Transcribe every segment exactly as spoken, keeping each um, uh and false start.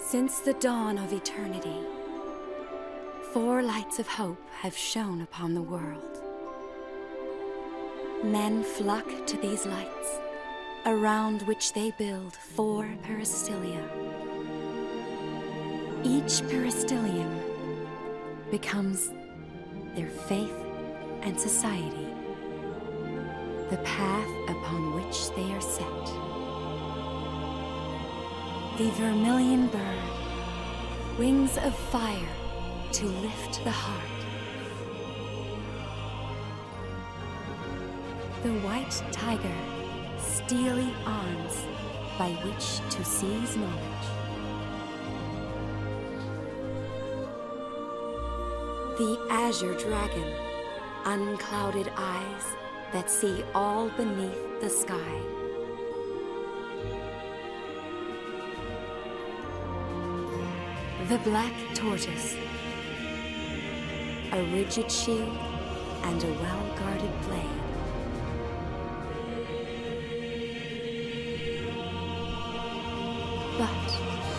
Since the dawn of eternity, four lights of hope have shone upon the world. Men flock to these lights, around which they build four peristylia. Each peristylium becomes their faith and society, the path upon which they are set. The vermilion bird, wings of fire to lift the heart. The white tiger, steely arms by which to seize knowledge. The azure dragon, unclouded eyes that see all beneath the sky. The black tortoise, a rigid shield and a well-guarded blade. But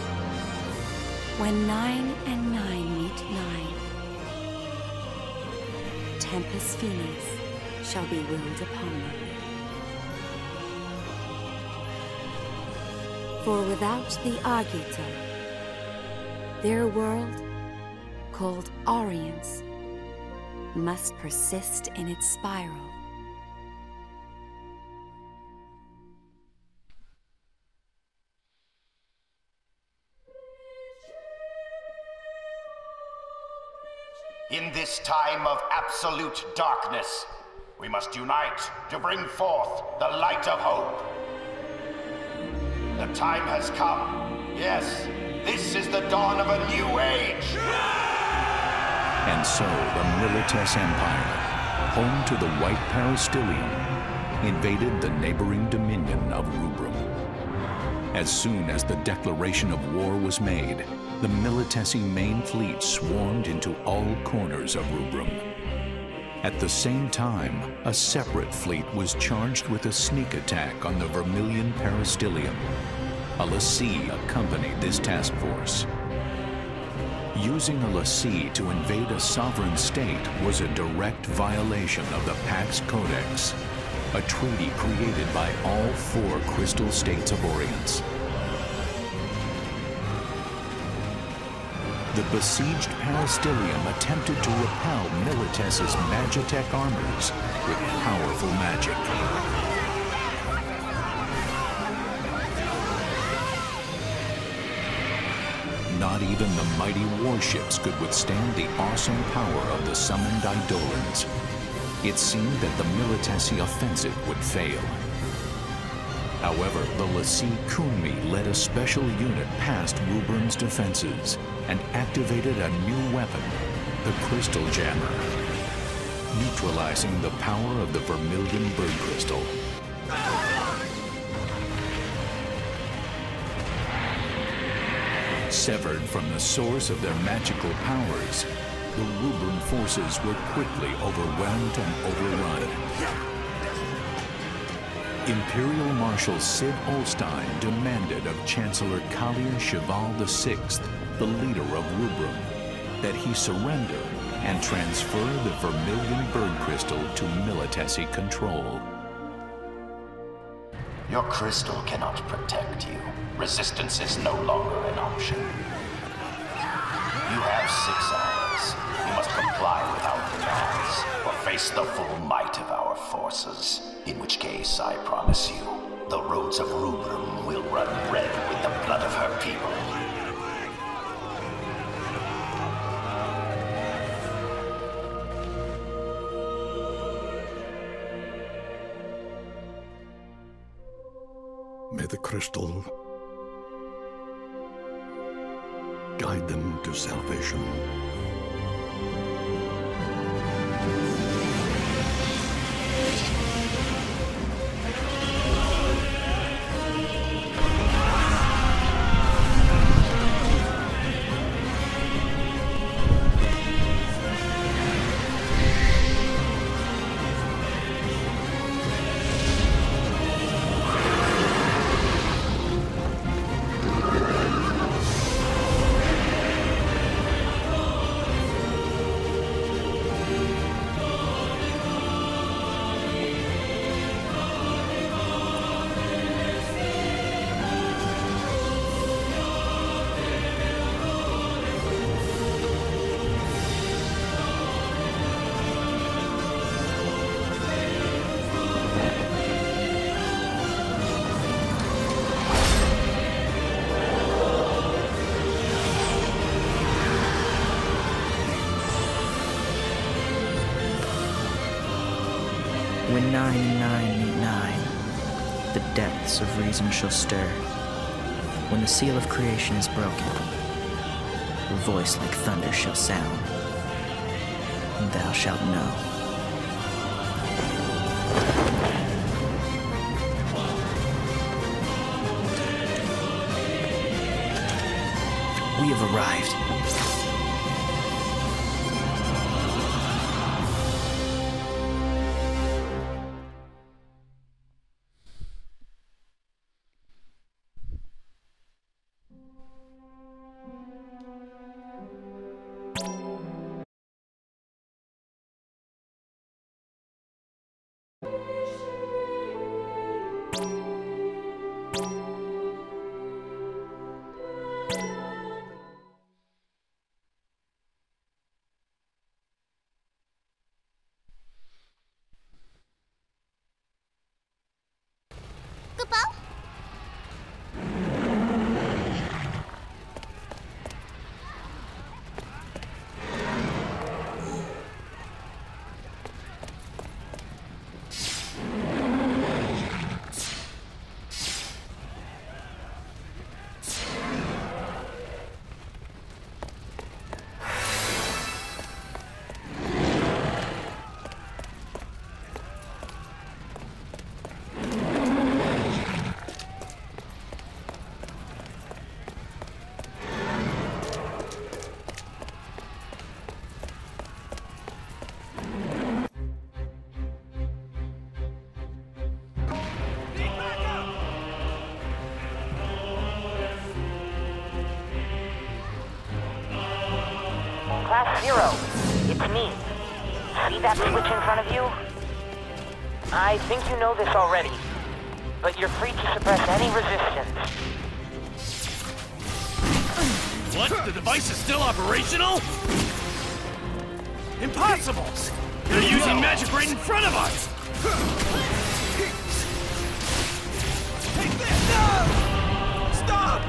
when nine and nine meet nine, Tempus Finis shall be willed upon them. For without the Agita, their world, called Orience, must persist in its spiral. In this time of absolute darkness, we must unite to bring forth the light of hope. The time has come. Yes, this is the dawn of a new age. And so the Milites Empire, home to the White Peristylium, invaded the neighboring dominion of Rubrum. As soon as the declaration of war was made, the Militesi main fleet swarmed into all corners of Rubrum. At the same time, a separate fleet was charged with a sneak attack on the Vermilion Peristylium. A lessee accompanied this task force. Using a lessee to invade a sovereign state was a direct violation of the Pax Codex, a treaty created by all four crystal states of Orience. The besieged Peristylium attempted to repel Milites's Magitech armors with powerful magic. Not even the mighty warships could withstand the awesome power of the summoned Eidolons. It seemed that the Militesi offensive would fail. However, the lessee Kunmi led a special unit past Rubrum's defenses and activated a new weapon, the Crystal Jammer, neutralizing the power of the Vermilion Bird Crystal. Severed from the source of their magical powers, the Rubrum forces were quickly overwhelmed and overrun. Imperial Marshal Sid Olstein demanded of Chancellor Kalia Cheval the Sixth, the leader of Rubrum, that he surrender and transfer the Vermilion Bird Crystal to Militesi control. Your crystal cannot protect you. Resistance is no longer an option. You have six hours. You must comply with our demands, or face the full might of our forces. In which case, I promise you, the roads of Rubrum will run red with the blood of her people. May the crystal guide them to salvation. When nine and nine meet nine, the depths of reason shall stir. When the seal of creation is broken, a voice like thunder shall sound, and thou shalt know. We have arrived. Class Zero, it's me. See that switch in front of you? I think you know this already, but you're free to suppress any resistance. What? The device is still operational? Impossible! They're using magic right in front of us! Take this! No! Stop!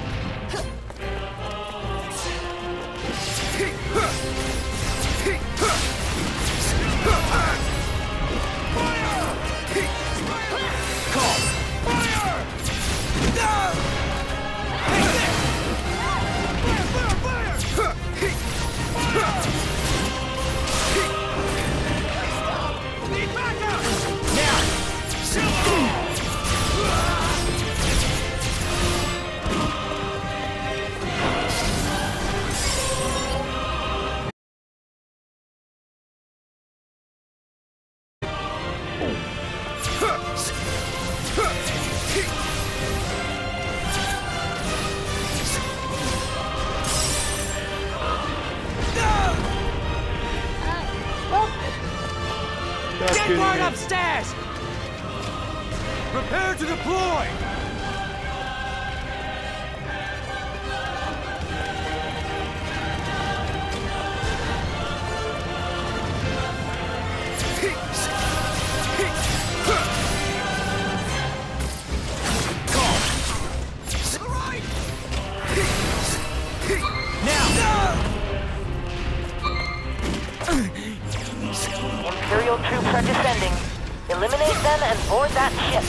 Get word upstairs! Prepare to deploy! Imperial troops are descending. Eliminate them and board that ship.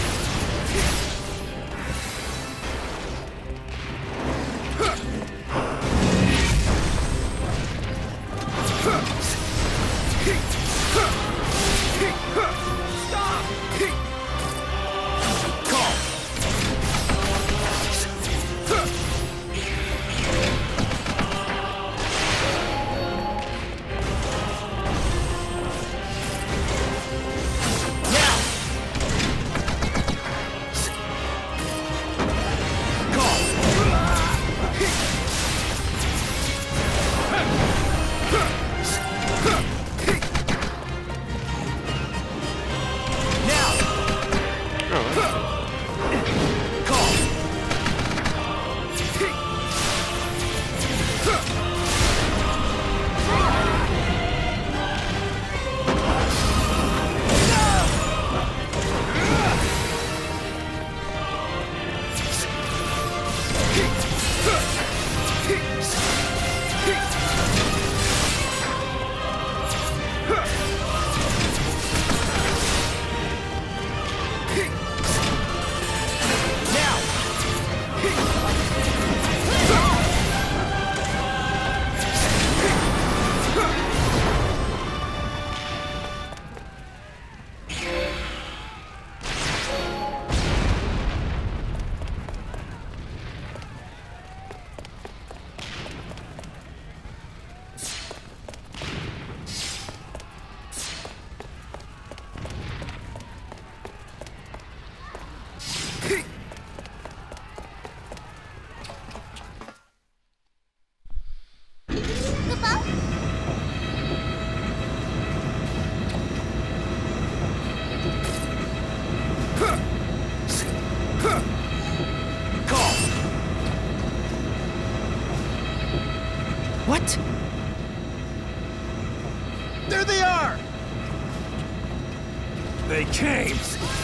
they came!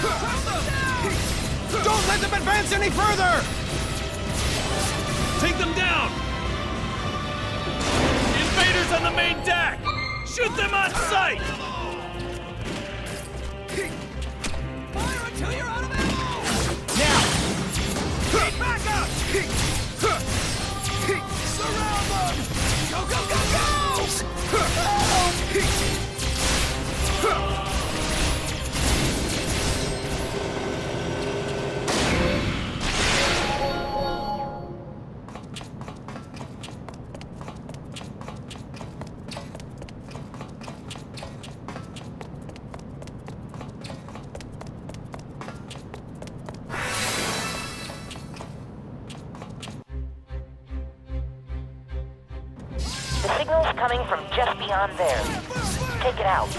Don't let them advance any further! Take them down! Invaders on the main deck! Shoot them on sight! Fire until you're out of ammo! Now! Back up! Surround them! Go, go, go, go! The signal's coming from just beyond there. Take it out.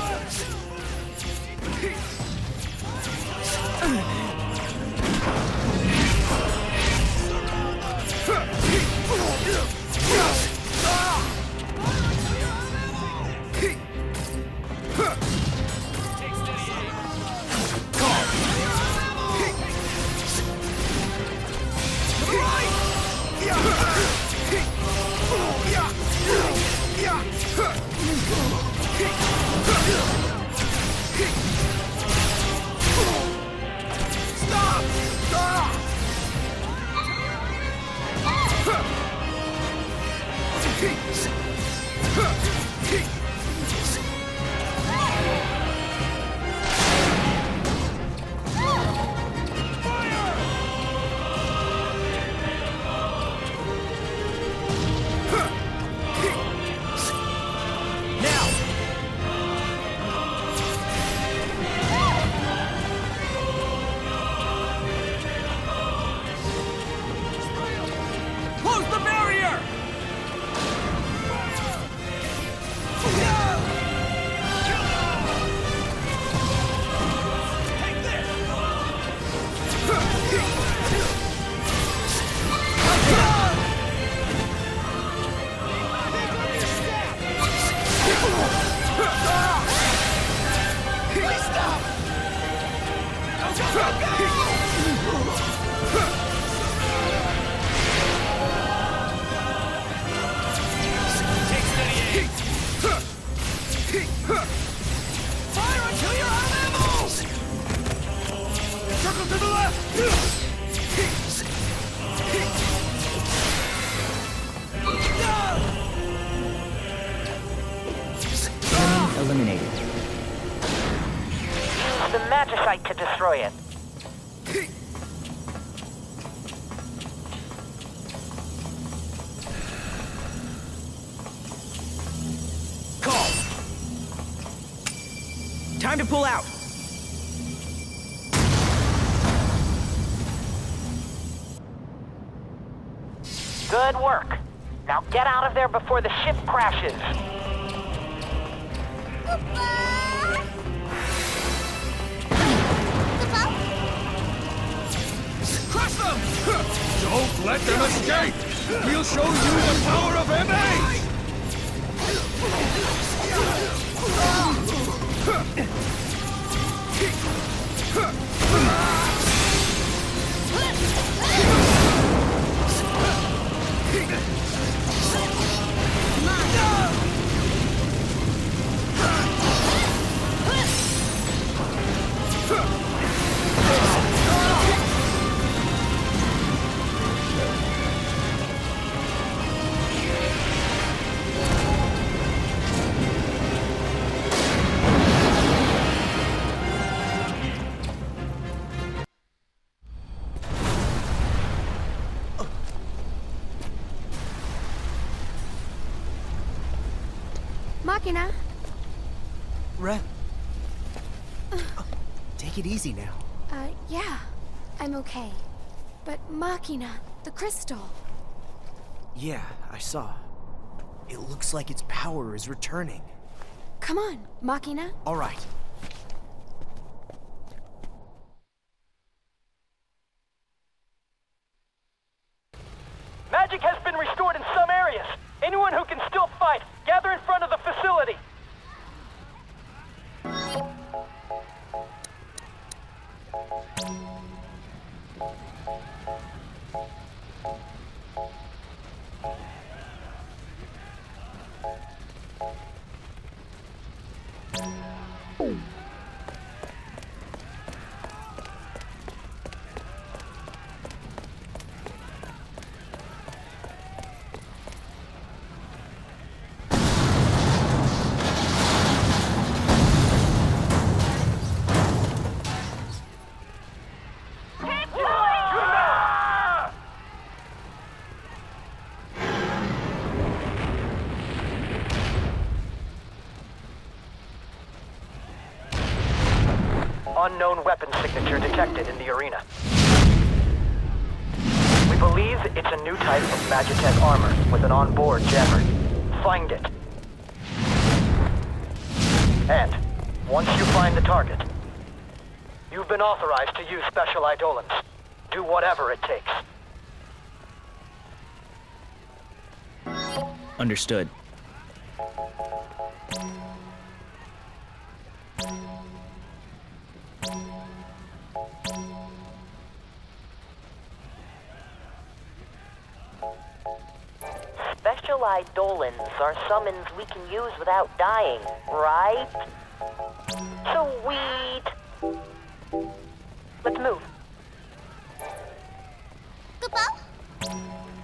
Eliminated. Use the magicite to destroy it. Call! Time to pull out! Good work. Now get out of there before the ship crashes. Crush them! Don't let them escape! We'll show you the power of M A! Machina. Ren. Oh, take it easy now. Uh, yeah. I'm okay. But Machina, the crystal. Yeah, I saw. It looks like its power is returning. Come on, Machina. All right. Magic has been restored in some areas. Anyone who can still fight, gather in front of the facility. Unknown weapon signature detected in the arena. We believe it's a new type of Magitech armor with an onboard jammer. Find it. And, once you find the target, you've been authorized to use special eidolons. Do whatever it takes. Understood. Special eidolons are summons we can use without dying, right? Sweet! Let's move. Goodbye.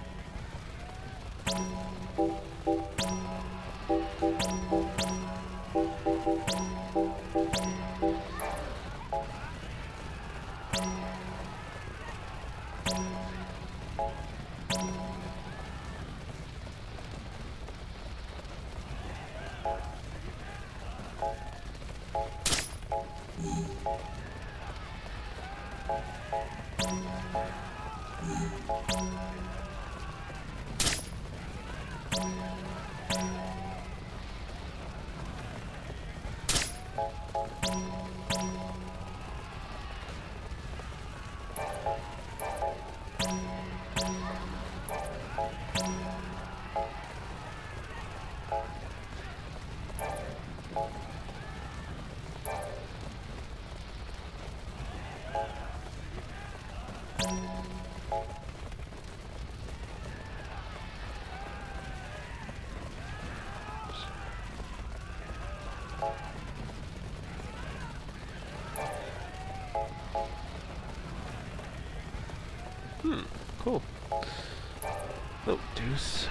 Hmm, cool. Oh, deuce.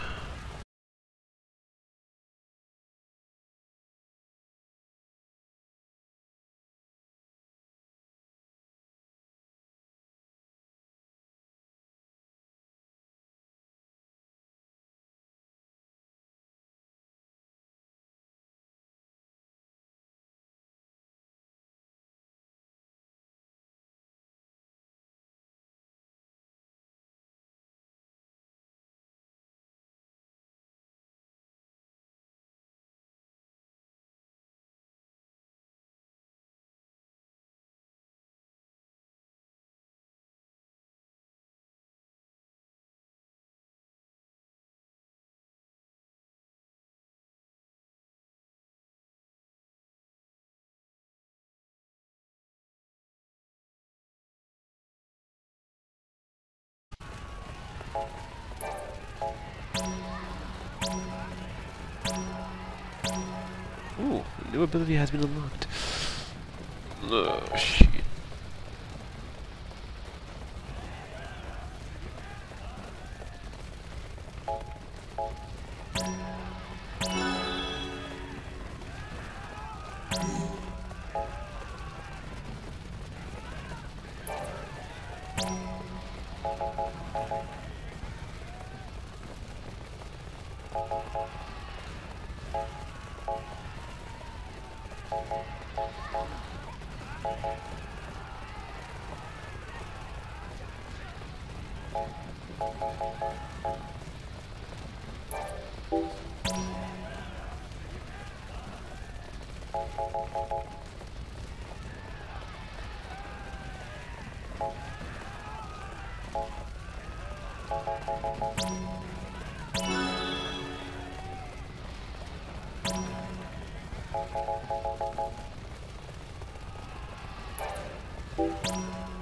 Ooh, new ability has been unlocked. Oh, shit. Goodbye.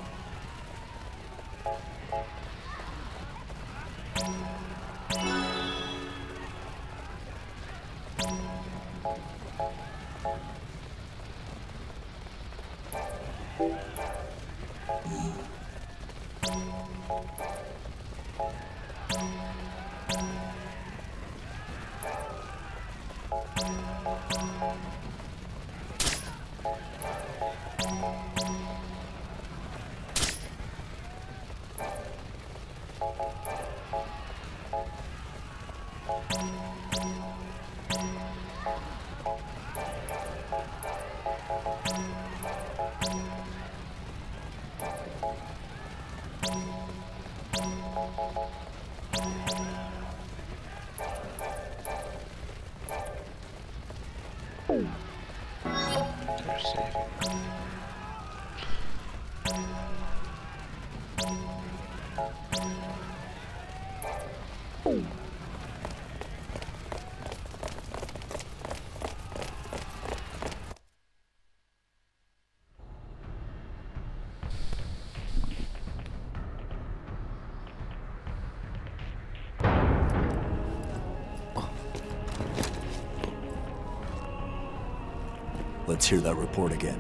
Let's hear that report again.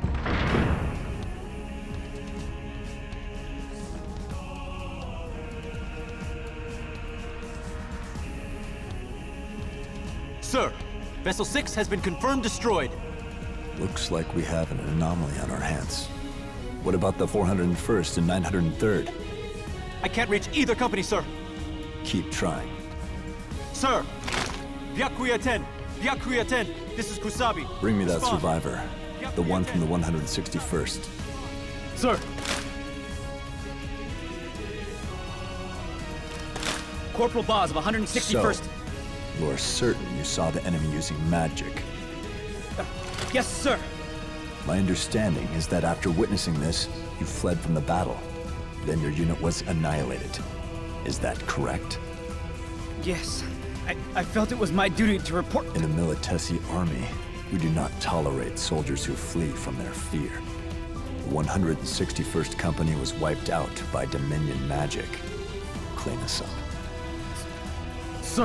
Sir, Vessel six has been confirmed destroyed. Looks like we have an anomaly on our hands. What about the four hundred first and nine hundred third? I can't reach either company, sir. Keep trying. Sir! Byakuya-ten! Byakuya-ten! This is Kusabi. Bring me that Respond. survivor. The one from the one hundred sixty-first. Sir! Corporal Boz of one hundred sixty-first. So, you're certain you saw the enemy using magic? Uh, yes, sir. My understanding is that after witnessing this, you fled from the battle. Then your unit was annihilated. Is that correct? Yes. I, I felt it was my duty to report. In the Militesi army, we do not tolerate soldiers who flee from their fear. The one hundred sixty-first Company was wiped out by Dominion magic. Clean us up. Sir!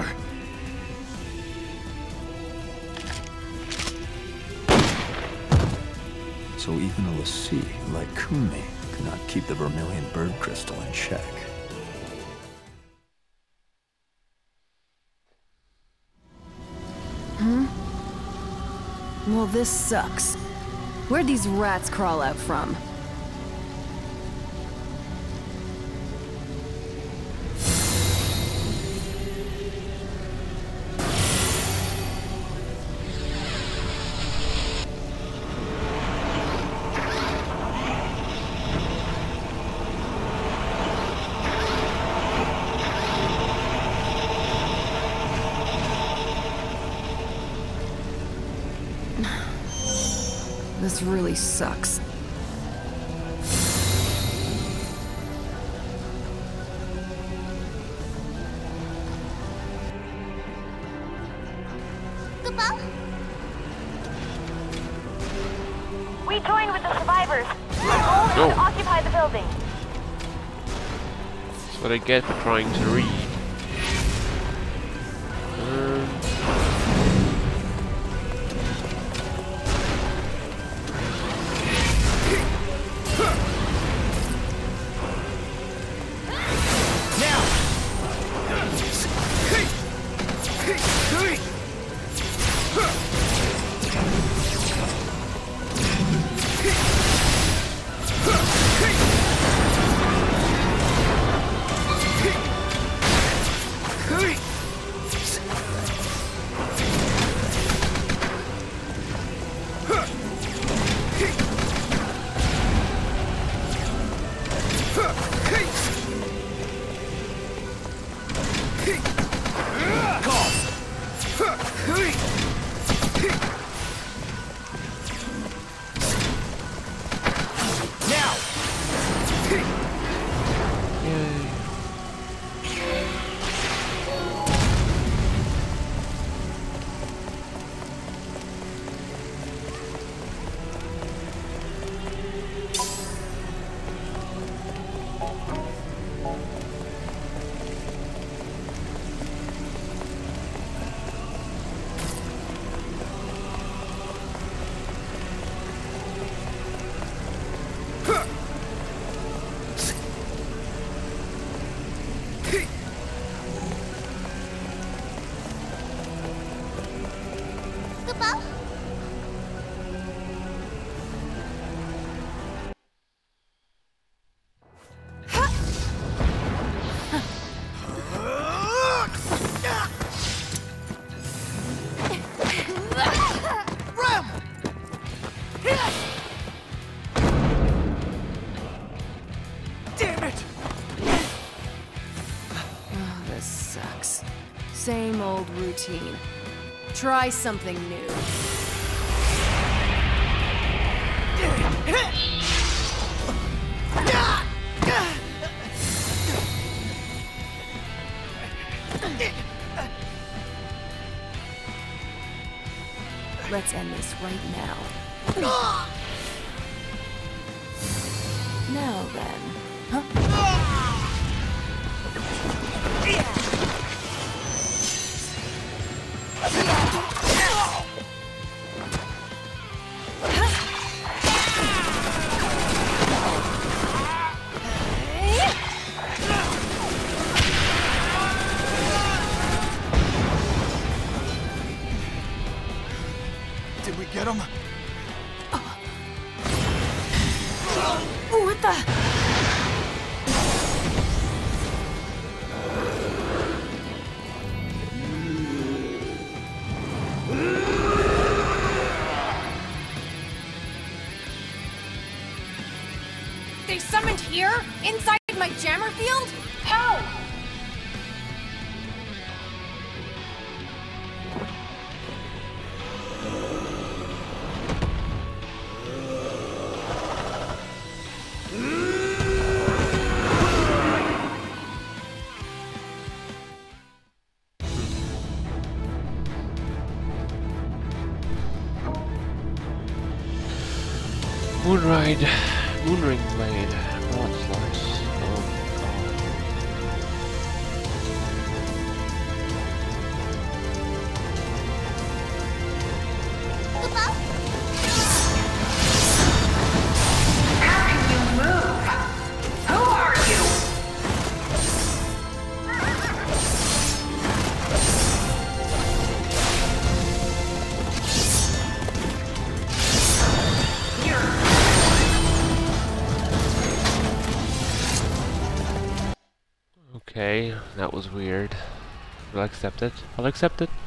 So even a Lassie like Kumi could not keep the Vermilion Bird Crystal in check. Hmm? Well, this sucks. Where'd these rats crawl out from? This really sucks. We join with the survivors. Our goal is to occupy the building. That's what I get for trying to read. Um. same old routine. Try something new. Let's end this right now. Now then. Huh? Did we get him? What the? They summoned here? Inside my jammer field? How? Moonride, Moonring Blade, Broad Slice. Oh Goodbye. How can you move? Who are you? Okay, that was weird. I'll accept it. I'll accept it.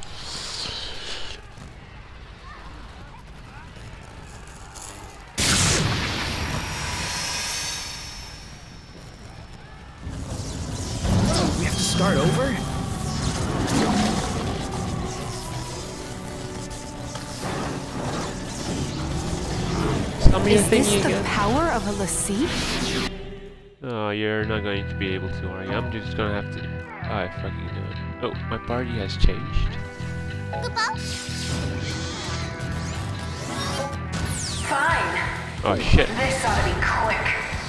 We have to start over? Tell me Is a thing this the again. power of a lassie? Oh, you're not going to be able to, are you? I'm just gonna have to. I fucking know it. Oh, my party has changed. Goodbye. Fine. Oh shit. This ought to be quick.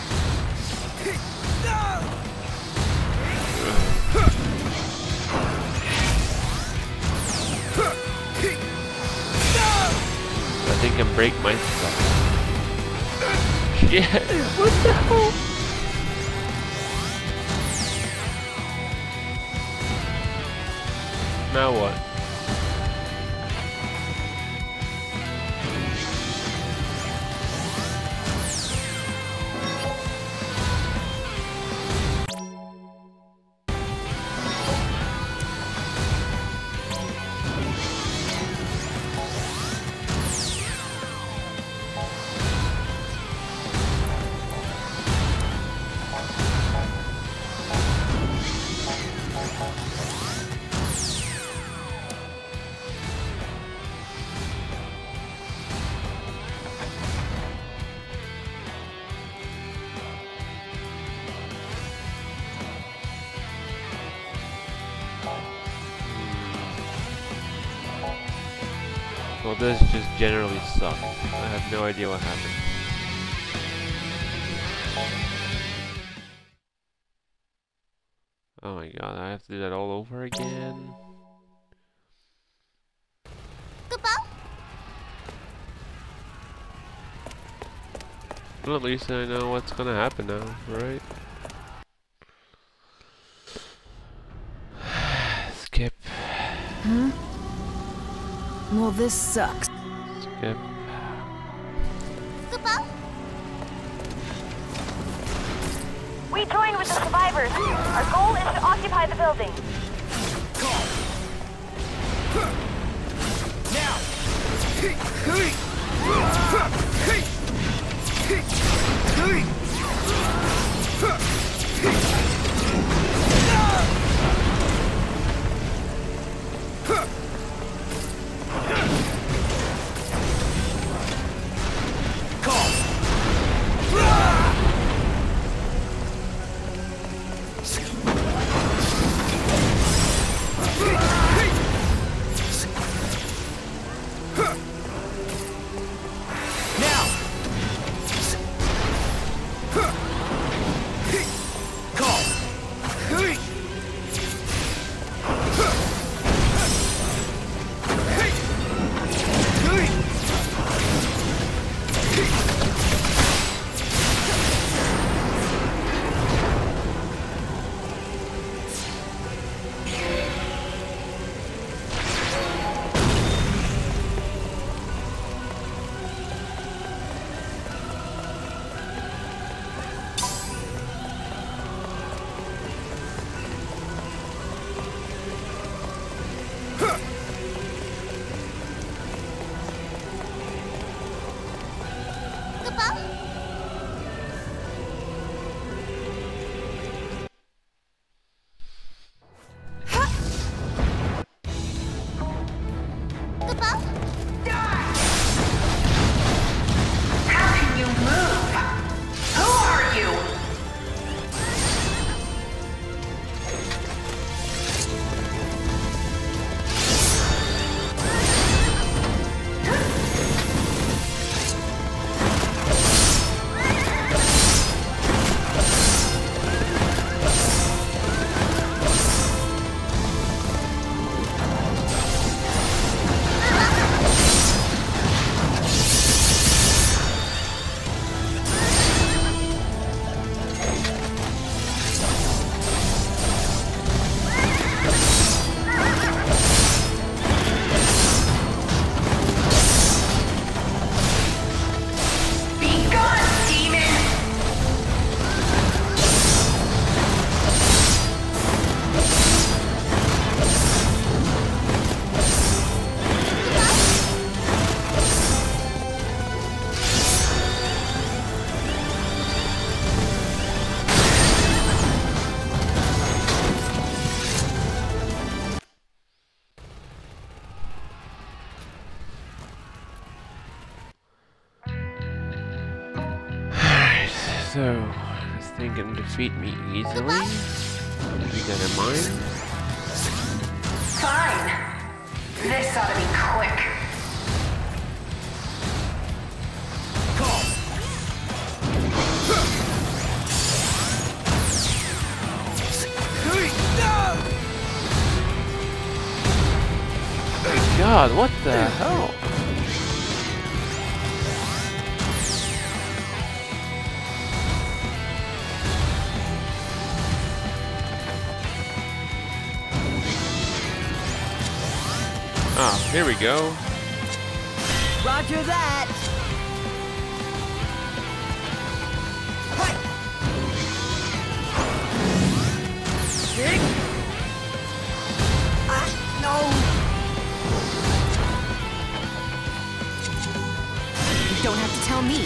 I think I can break my stuff. Shit. What the hell? Now what? Well, this just generally sucks. I have no idea what happened. Oh my god, I have to do that all over again. Goodbye. Well, at least I know what's gonna happen now, right? Skip. Hmm? Well, this sucks. Skip. Goodbye. We joined with the survivors. Our goal is to occupy the building. Now! How can you move? Who are you? So, this thing can defeat me easily. Keep that in mind. Fine. This ought to be quick. God, what the hell? Oh, here we go. Roger that. Ah, no. You don't have to tell me.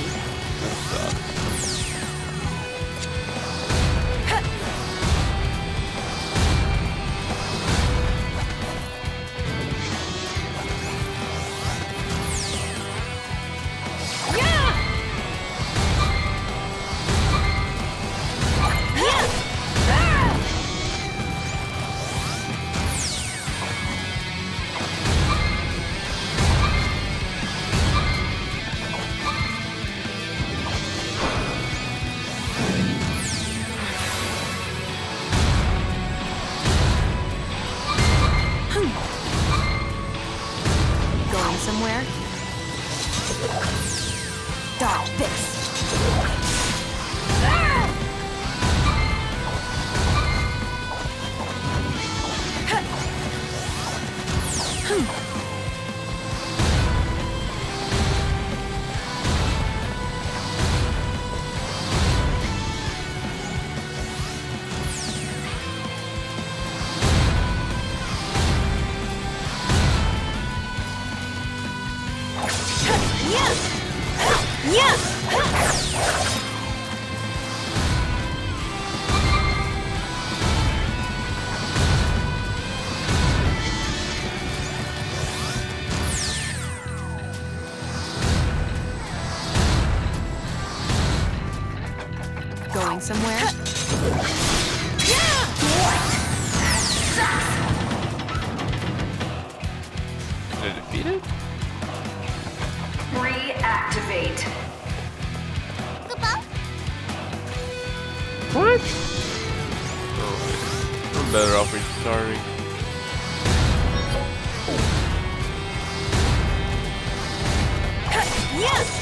Somewhere. Dodge this. Going somewhere? Yeah! Did I defeat it? Reactivate. What? Oh, I'm better off restarting. Yes!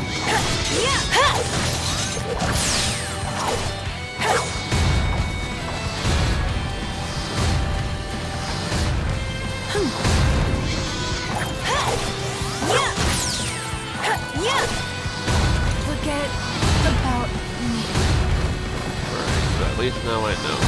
Forget about me. Alright, so at least now I know.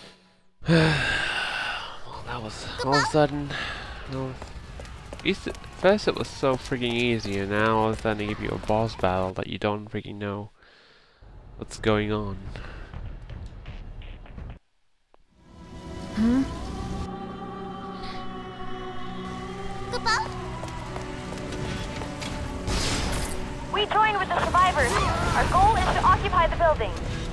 Well, that was all of a sudden. Well, at least it First it was so freaking easy, and now all of a sudden they give you a boss battle that you don't freaking know what's going on. Hmm? We joined with the survivors. Our goal is to occupy the building.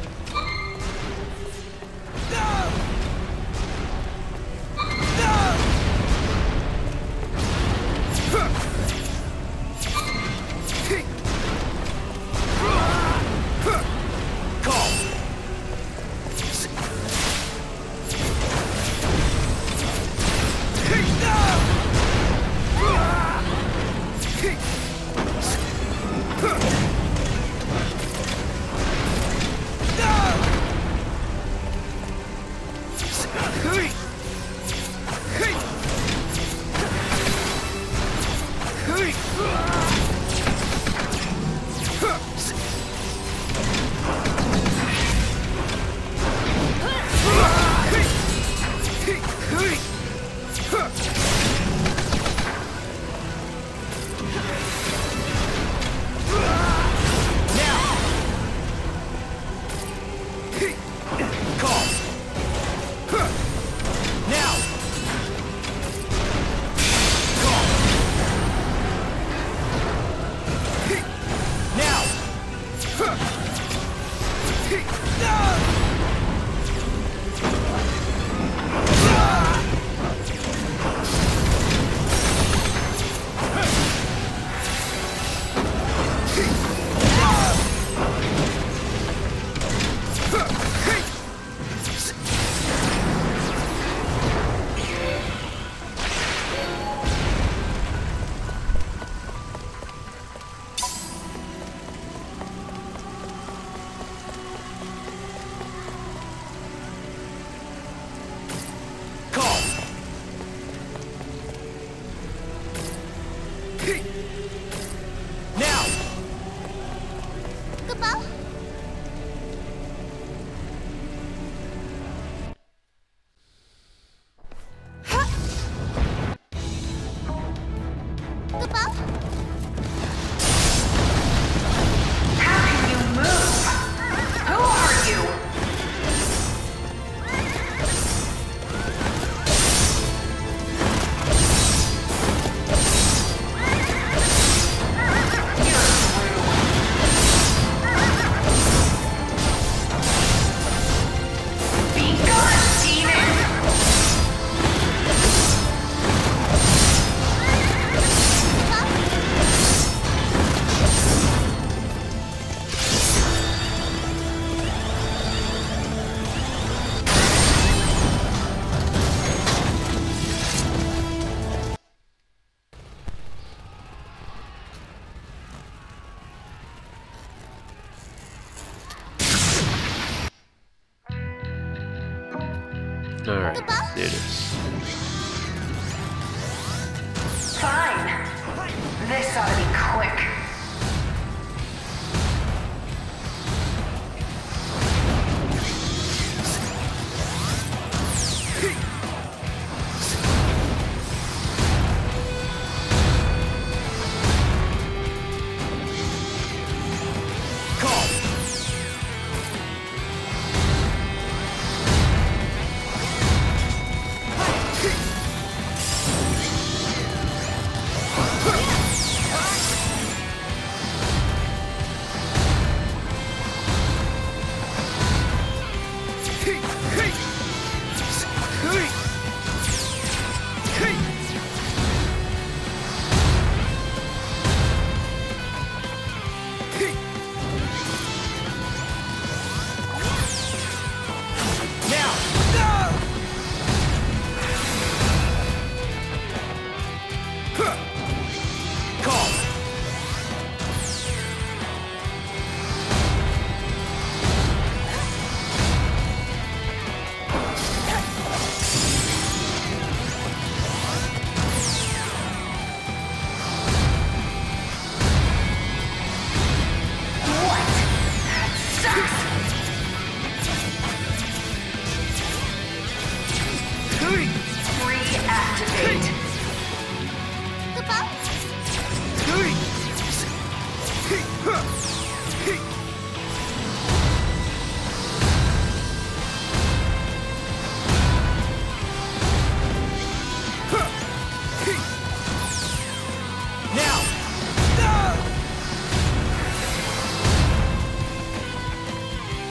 Alright, let's do this. Fine. This ought to be quick.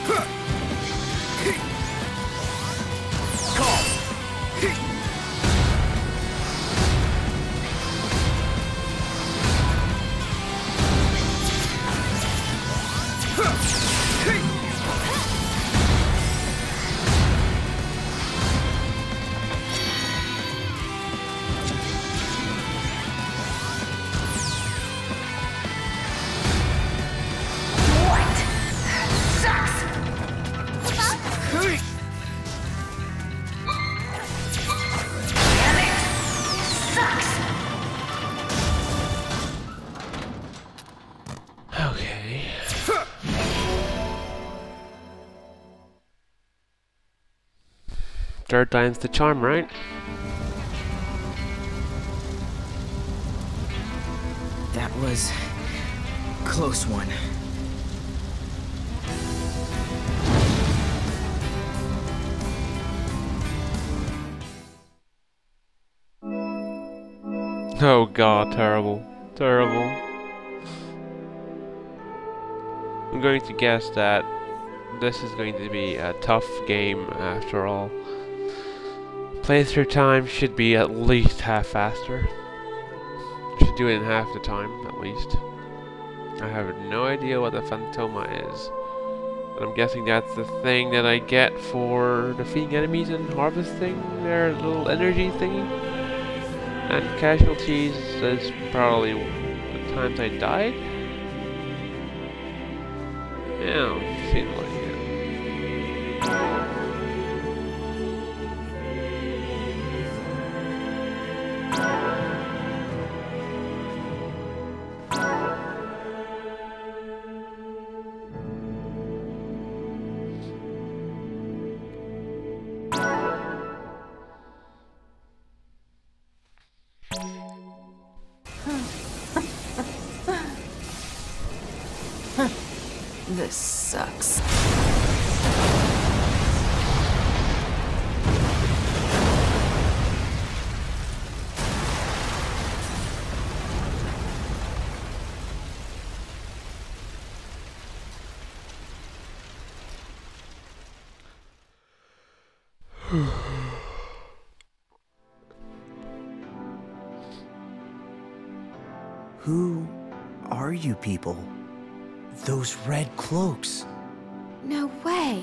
Third time's the charm, right? That was a close one. Oh god, terrible. Terrible. I'm going to guess that this is going to be a tough game after all. Playthrough time should be at least half faster. Should do it in half the time, at least. I have no idea what the Phantoma is. But I'm guessing that's the thing that I get for defeating enemies and harvesting their little energy thingy. And casualties is probably the times I died. Yeah, seems like it. This sucks. Who are you people? Those red cloaks. No way.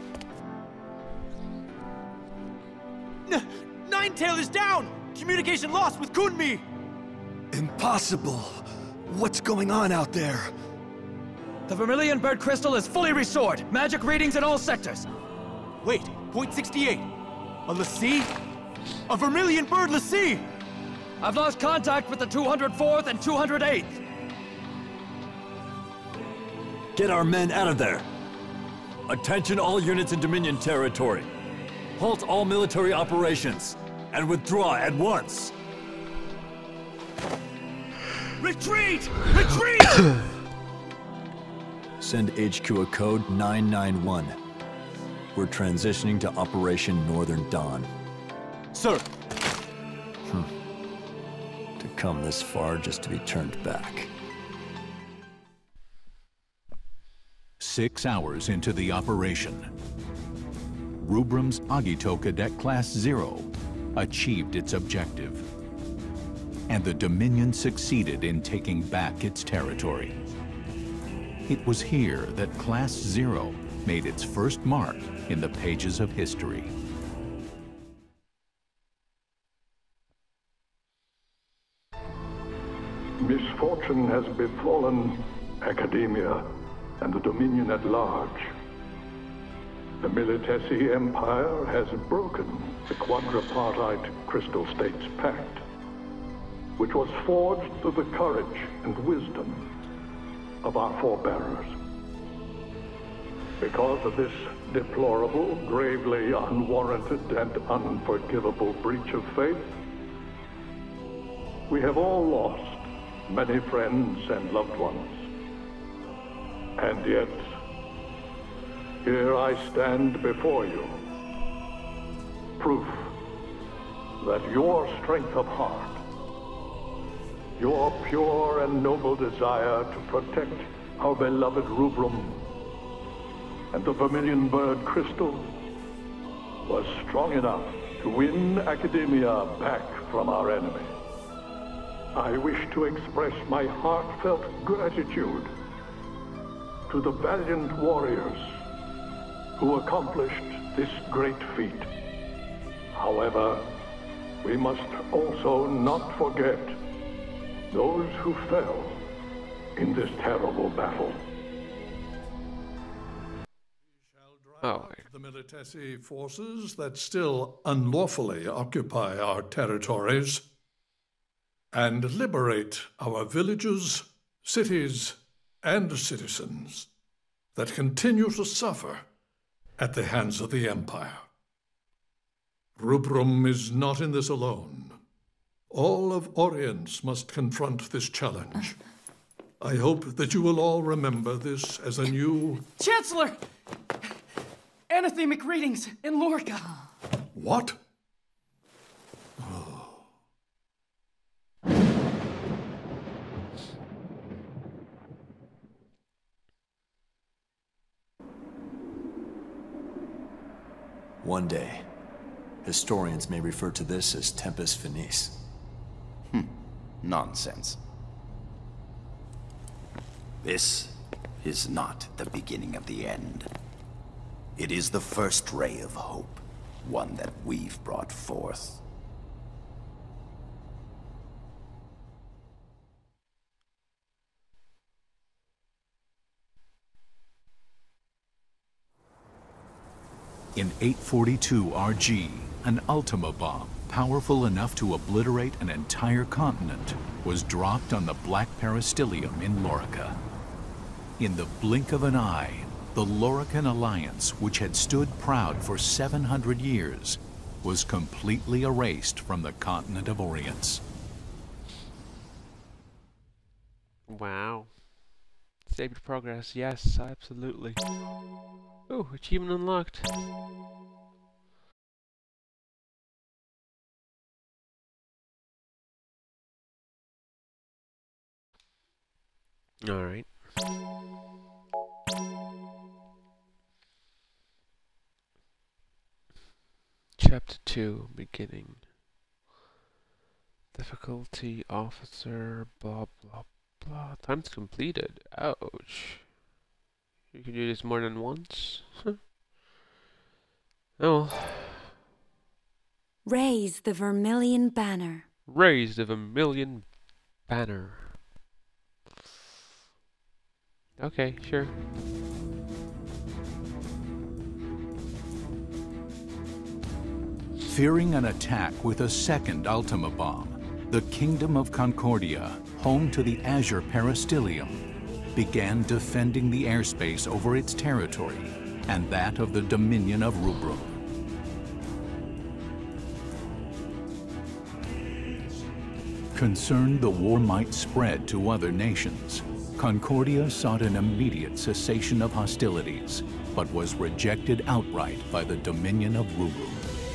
N Ninetail is down! Communication lost with Kunmi! Impossible. What's going on out there? The Vermilion Bird Crystal is fully restored. Magic readings in all sectors. Wait, point sixty-eight. A Lassie? A Vermilion Bird Lassie! I've lost contact with the two hundred fourth and two hundred eighth. Get our men out of there! Attention all units in Dominion territory. Halt all military operations, and withdraw at once! Retreat! Retreat! Send H Q a code nine nine one. We're transitioning to Operation Northern Dawn. Sir! Hmm. To come this far just to be turned back. Six hours into the operation, Rubrum's Agito Cadet Class Zero achieved its objective, and the Dominion succeeded in taking back its territory. It was here that Class Zero made its first mark in the pages of history. Misfortune has befallen academia and the Dominion at large. The Militesi Empire has broken the quadripartite Crystal States Pact, which was forged through the courage and wisdom of our forebearers. Because of this deplorable, gravely unwarranted, and unforgivable breach of faith, we have all lost many friends and loved ones. And yet, here I stand before you, proof that your strength of heart, your pure and noble desire to protect our beloved Rubrum, and the vermilion bird crystal was strong enough to win Academia back from our enemy. I wish to express my heartfelt gratitude to the valiant warriors who accomplished this great feat. However, we must also not forget those who fell in this terrible battle. Oh. The Militesi forces that still unlawfully occupy our territories and liberate our villages, cities, and citizens that continue to suffer at the hands of the Empire. Rubrum is not in this alone. All of Orience must confront this challenge. I hope that you will all remember this as a new... Chancellor! Anathemic readings in Lorca. What? One day, historians may refer to this as Tempus Finis. Hmm. Nonsense. This is not the beginning of the end. It is the first ray of hope, one that we've brought forth. In eight forty-two R G, an Ultima bomb, powerful enough to obliterate an entire continent, was dropped on the Black Peristilium in Lorica. In the blink of an eye, the Lorican Alliance, which had stood proud for seven hundred years, was completely erased from the continent of Orience. Wow. Saved progress, yes, absolutely. Oh, achievement unlocked. Alright. Chapter two, beginning. Difficulty, officer, blah blah blah. Time's completed. Ouch. You can do this more than once? Oh. Raise the vermilion banner. Raise the vermilion banner. Okay, sure. Fearing an attack with a second Ultima bomb, the Kingdom of Concordia, home to the Azure Peristilium, began defending the airspace over its territory and that of the Dominion of Rubrum. Concerned the war might spread to other nations, Concordia sought an immediate cessation of hostilities, but was rejected outright by the Dominion of Rubrum.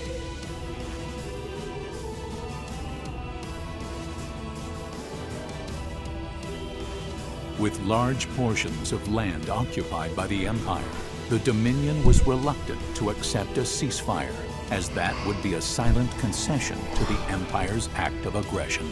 With large portions of land occupied by the Empire, the Dominion was reluctant to accept a ceasefire, as that would be a silent concession to the Empire's act of aggression.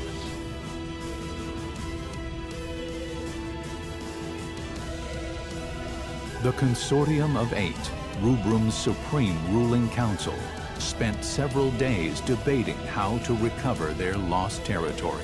The Consortium of Eight, Rubrum's supreme ruling council, spent several days debating how to recover their lost territory.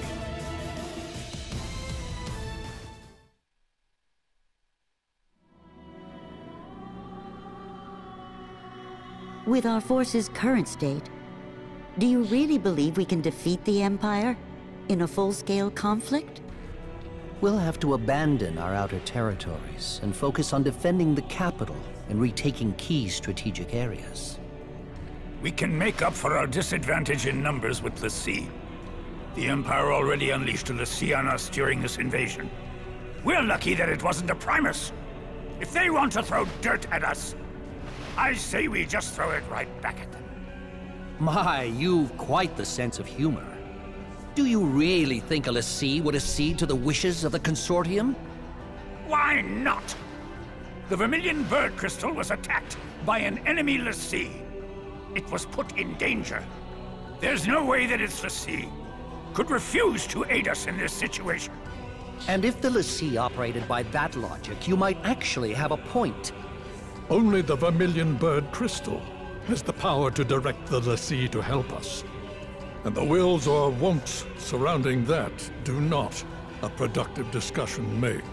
With our force's current state, do you really believe we can defeat the Empire in a full-scale conflict? We'll have to abandon our outer territories and focus on defending the capital and retaking key strategic areas. We can make up for our disadvantage in numbers with the sea. The Empire already unleashed the sea on us during this invasion. We're lucky that it wasn't a Primus. If they want to throw dirt at us, I say we just throw it right back at them. My, you've quite the sense of humor. Do you really think a l'Cie would accede to the wishes of the Consortium? Why not? The Vermilion Bird Crystal was attacked by an enemy l'Cie. It was put in danger. There's no way that its l'Cie could refuse to aid us in this situation. And if the l'Cie operated by that logic, you might actually have a point. Only the Vermilion Bird Crystal has the power to direct the l'Cie to help us. And the wills or won'ts surrounding that do not a productive discussion make.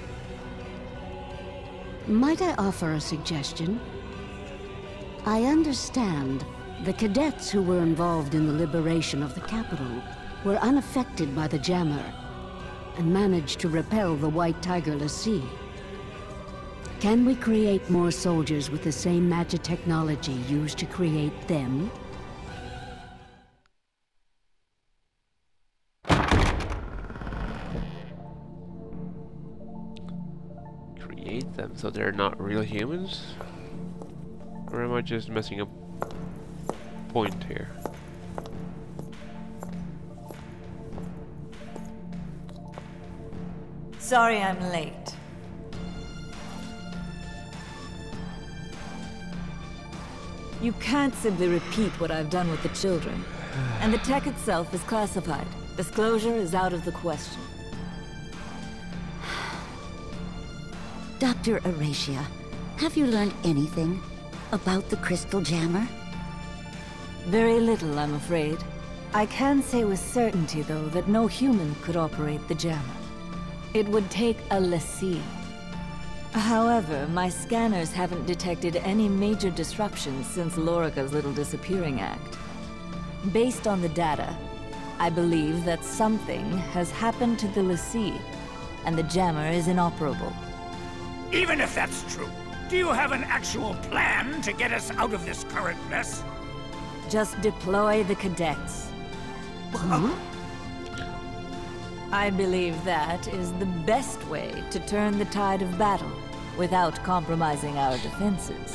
Might I offer a suggestion? I understand the cadets who were involved in the liberation of the capital were unaffected by the jammer and managed to repel the White Tiger l'Cie. Can we create more soldiers with the same magic technology used to create them? Create them so they're not real humans? Or am I just missing a point here? Sorry I'm late. You can't simply repeat what I've done with the children. And the tech itself is classified. Disclosure is out of the question. Doctor Aracia, have you learned anything about the crystal jammer? Very little, I'm afraid. I can say with certainty, though, that no human could operate the jammer. It would take a l'Cie. However, my scanners haven't detected any major disruptions since Lorica's little disappearing act. Based on the data, I believe that something has happened to the l'Cie, and the jammer is inoperable. Even if that's true, do you have an actual plan to get us out of this current mess? Just deploy the cadets. Huh? I believe that is the best way to turn the tide of battle without compromising our defenses.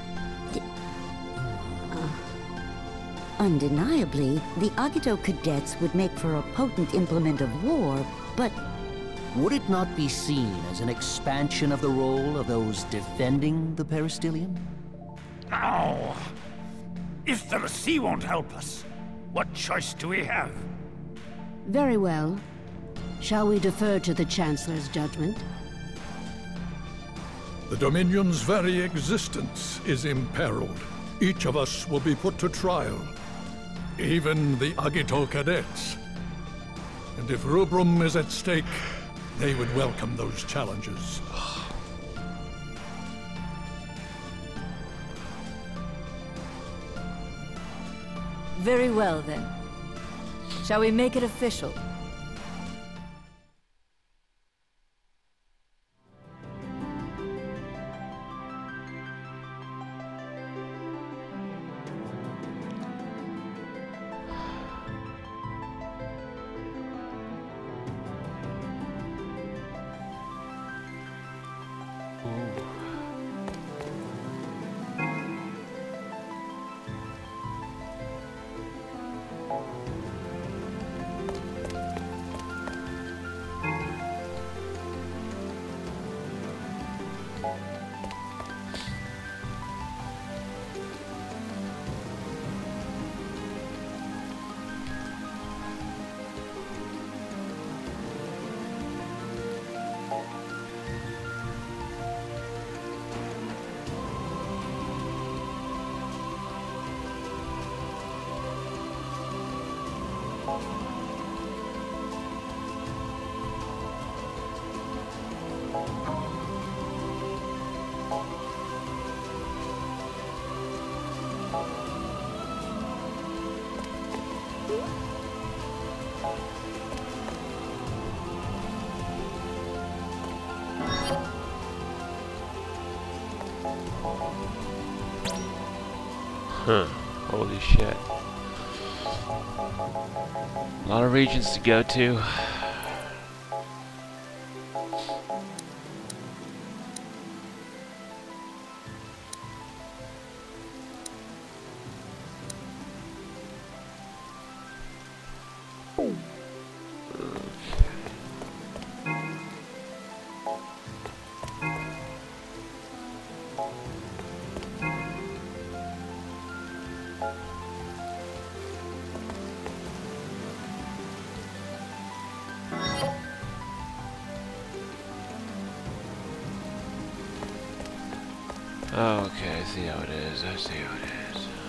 Uh, undeniably, the Agito cadets would make for a potent implement of war, but... Would it not be seen as an expansion of the role of those defending the peristilium? Oh. If the l'Cie won't help us, what choice do we have? Very well. Shall we defer to the Chancellor's judgment? The Dominion's very existence is imperiled. Each of us will be put to trial. Even the Agito cadets. And if Rubrum is at stake, they would welcome those challenges. Very well, then. Shall we make it official? Huh. Holy shit. A lot of regions to go to. Okay, I see how it is. I see how it is.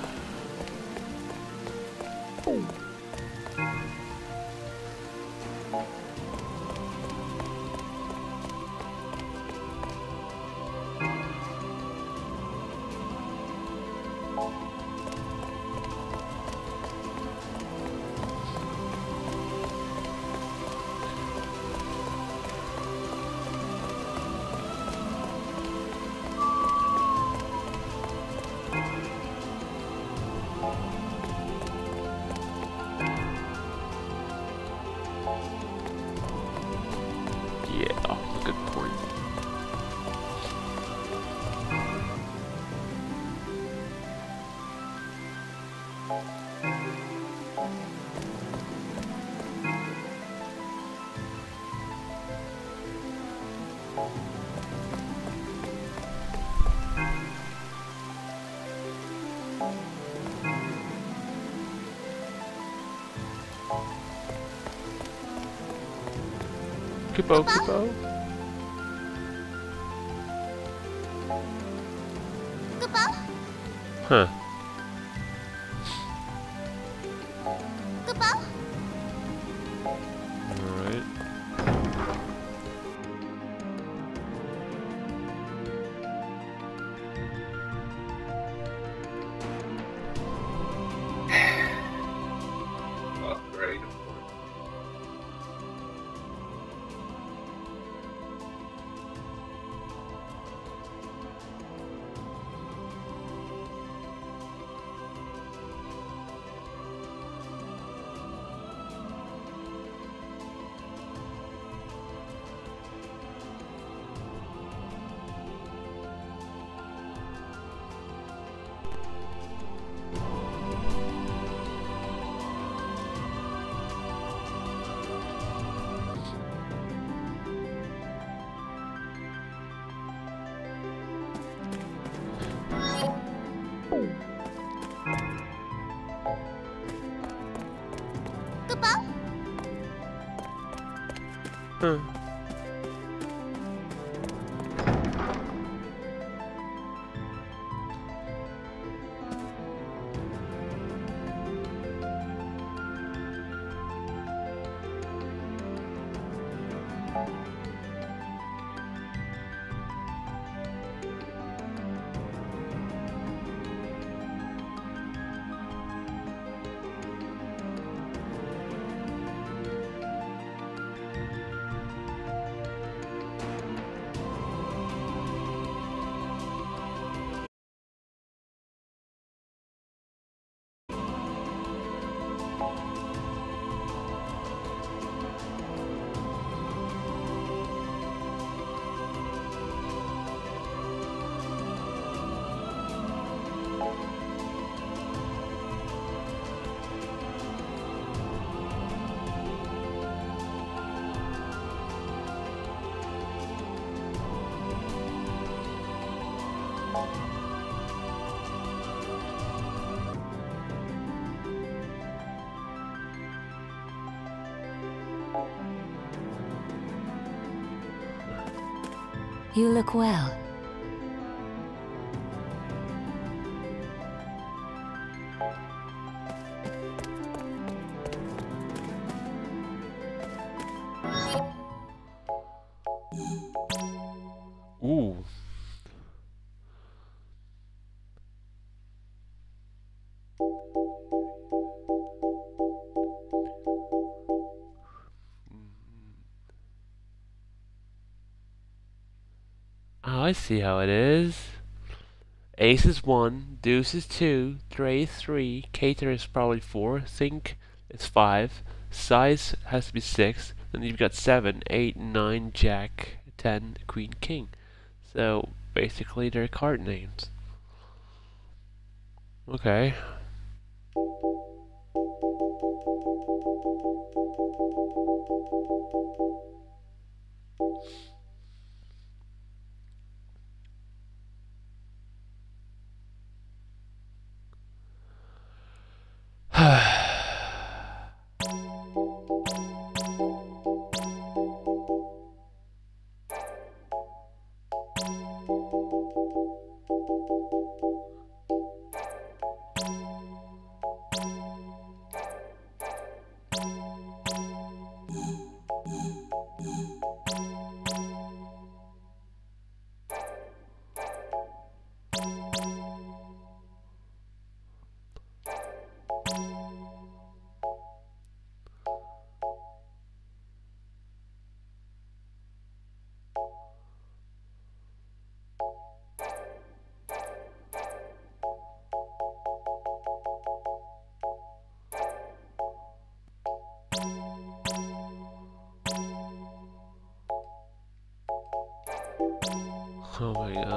Kupo, Kupo. Kupo? Huh. Kupo? Alright. Oh, great. Kupo? Huh. You look well. Ooh. Oh, I see how it is. Ace is one, deuce is two, tray is three, cater is probably four, think is five, size has to be six, then you've got seven, eight, nine, jack, ten, queen, king. So basically they're card names. Okay.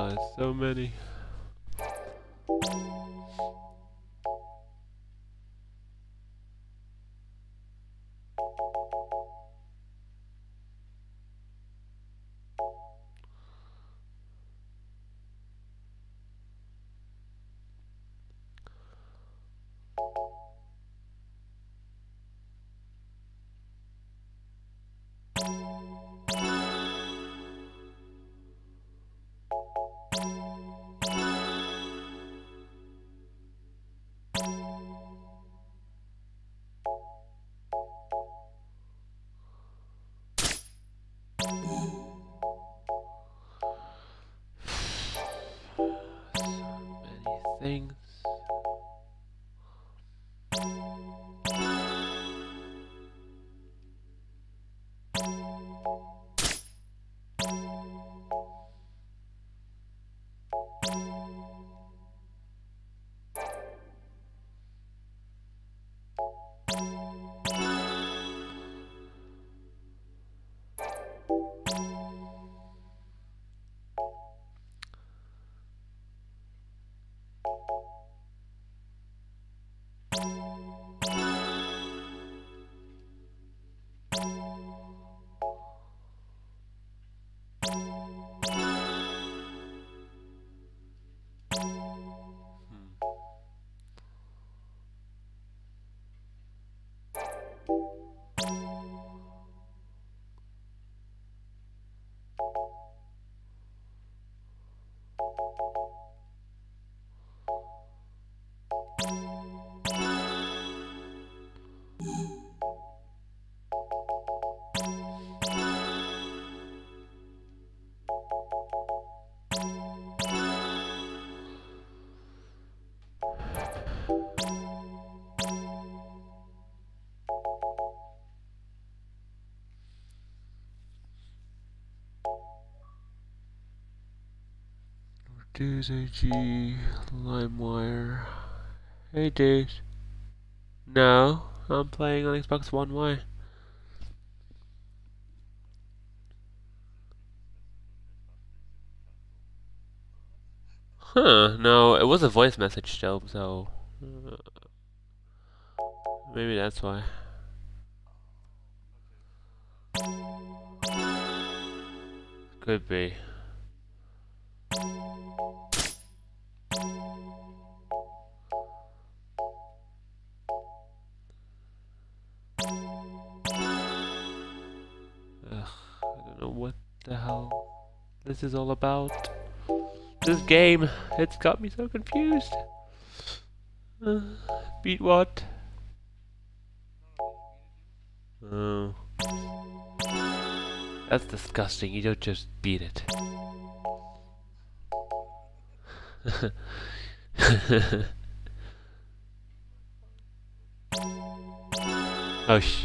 God, so many. Things. Days A G, LimeWire. Hey Days. No, I'm playing on Xbox One Y. Huh, no, it was a voice message still, so... Uh, maybe that's why. Could be. Ugh, I don't know what the hell this is all about. This game, it's got me so confused. Uh, beat what? Oh. That's disgusting, you don't just beat it. Oh sh.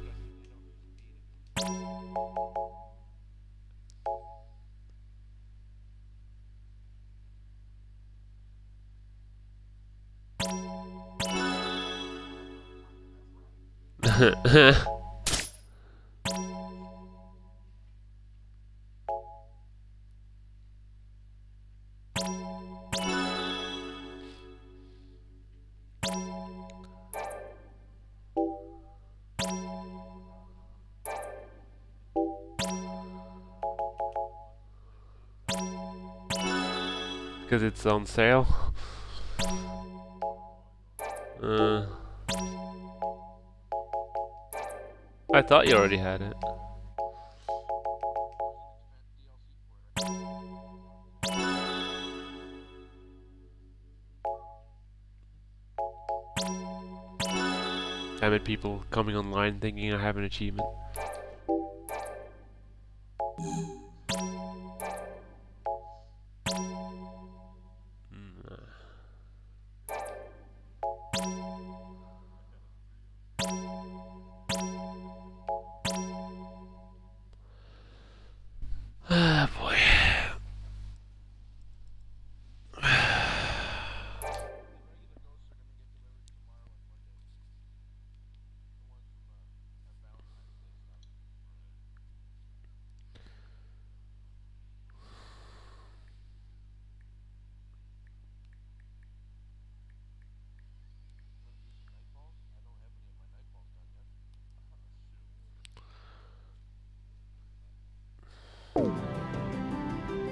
Because it's on sale. Uh, I thought you already had it. Damn it, people coming online thinking I have an achievement. Ah, boy.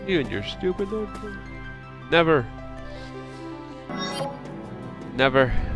You and your stupid notebook. Never. Never.